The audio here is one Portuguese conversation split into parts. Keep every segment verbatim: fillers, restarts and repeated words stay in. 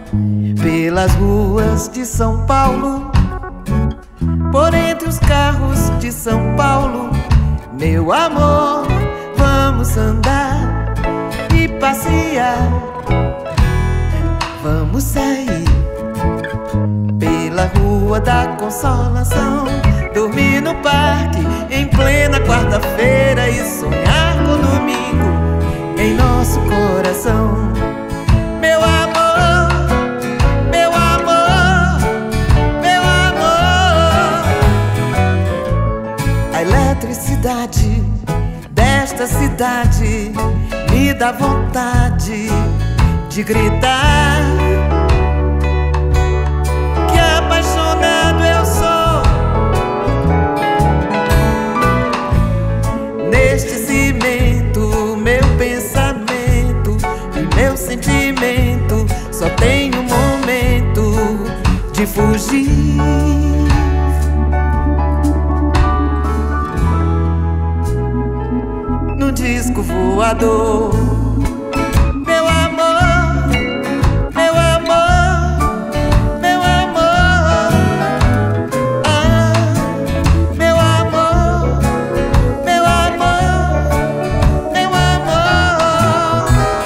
pelas ruas de São Paulo, por entre os carros de São Paulo. Meu amor, vamos andar e passear. Vamos sair pela Rua da Consolação, dormir no parque em plena quarta-feira e sonhar com domingo em nosso coração. Meu amor, meu amor, meu amor. A eletricidade desta cidade me dá vontade de gritar que apaixonado eu sou. Neste cimento, meu pensamento e meu sentimento só tem um momento de fugir. Num disco voador. Meu amor, meu amor, meu amor. Ah, meu amor, meu amor, meu amor.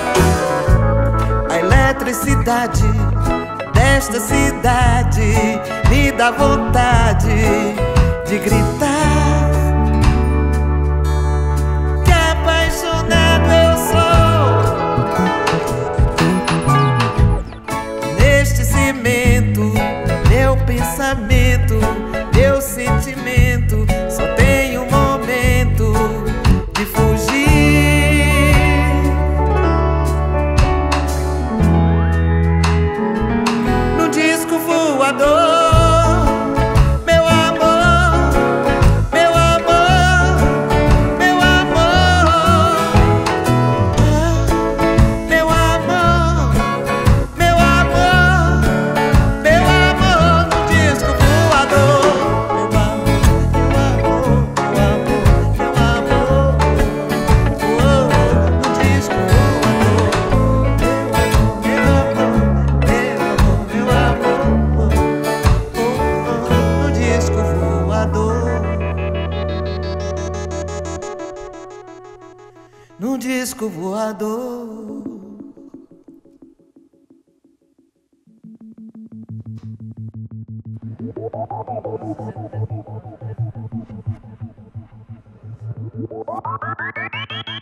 A eletricidade desta cidade me dá vontade de gritar que apaixonado eu sou. Neste cimento, meu pensamento, meu sentimento só tem um momento de fugir. No disco voador. Meu amor, meu amor, meu amor. Ah, meu amor, meu amor, meu amor. No disco voador. Meu amor, meu amor, meu amor, meu amor. Oh, no disco voador. Meu amor, meu amor, meu amor. Oh, oh, no disco voador. No disco voador. What?